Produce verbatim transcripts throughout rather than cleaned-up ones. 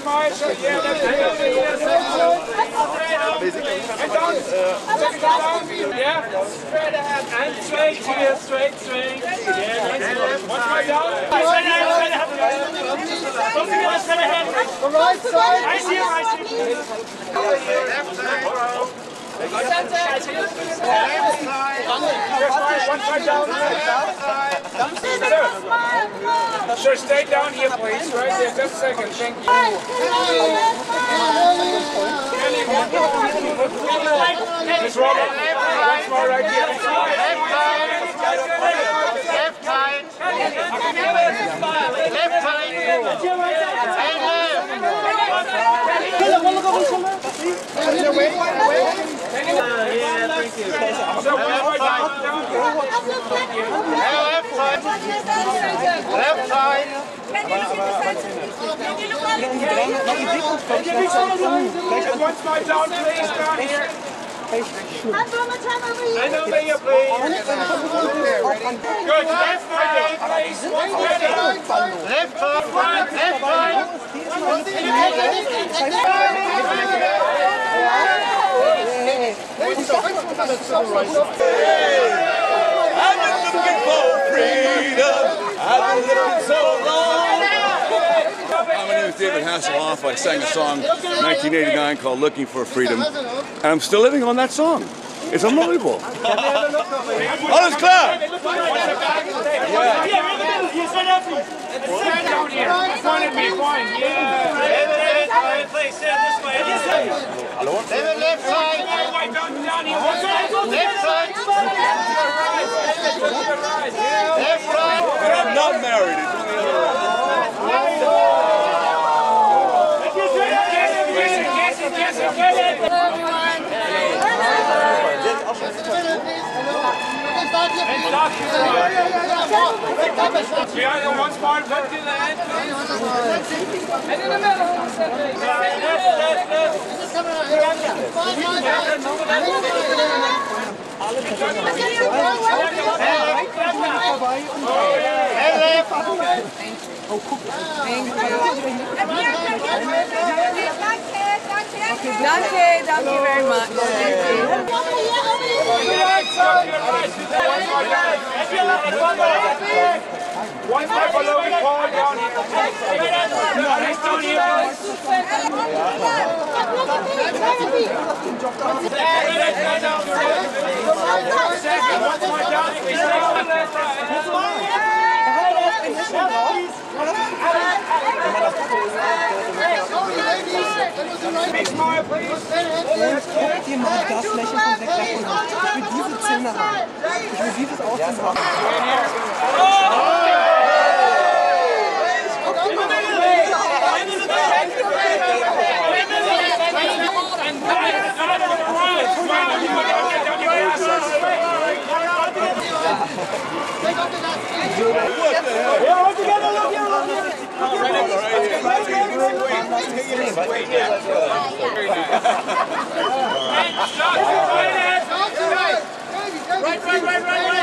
smile. So, yeah, left hand over here. And down. Second down. Yeah. Straight ahead. And straight here. Straight, straight. Yeah, nice. One more down. Straight ahead. Straight ahead. Something else straight ahead. The right side. I see him. I see him. Left side. Left side. One side down. Sure, stay down here, please. Right there, just a second. Thank you. Miss Robert, once more right here. Left side. Left side. Left side. Yeah, thank you. So one more down. Left side. Left side. Once more down, please, down here. And over here, please. Good. Left side, please. One more down. Left side. Left side. I've been looking for freedom. I've been looking so long. My name is David Hasselhoff. I sang a song in nineteen eighty-nine called Looking for Freedom. And I'm still living on that song. It's unbelievable. Alles klar! Hello? David, left side. Left side. Left side. And I'm not married. It's only other Priyanka, one smart cut to the end. And in the middle. Left, left, left. Oh, guck. Danke, thank you very much. Thank you. One step below the ball down here. Nice down here. Big smile, please. Guck dir mal das Lächeln von Zac Efron an. Ich will diese Zähne haben. Ich will dieses Aussehen haben. Right, right, right, right, right.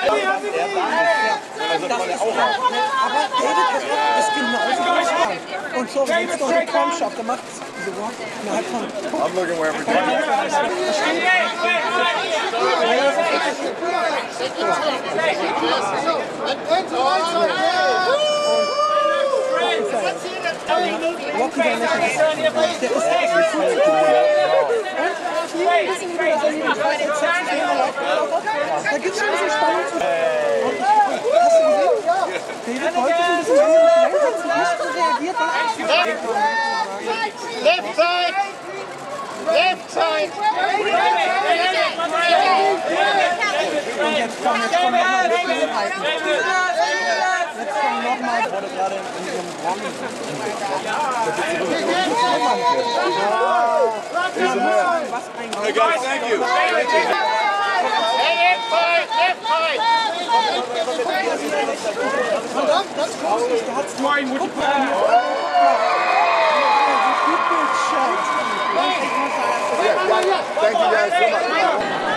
Ist genauso. Und so, wenn es doch eine Korn schafft, dann macht es diese Walk innerhalb von... I'm looking where everything Walk über Lächeln. Der ist echt cool. Da gibt es ein bisschen Spannung zu. Hast du gesehen? David wollte so ein bisschen länger hat sie nicht so reagiert. Left side! Left side! Und jetzt komm, jetzt komm nochmal das Spiel halten. Jetzt komm nochmal. Wurde gerade in diesem Raum. Was ein Hey guys, thank you. Hey, left side! Left side! Verdammt, das ist groß. Der hat's nur ein Mutter. Thank you guys so much.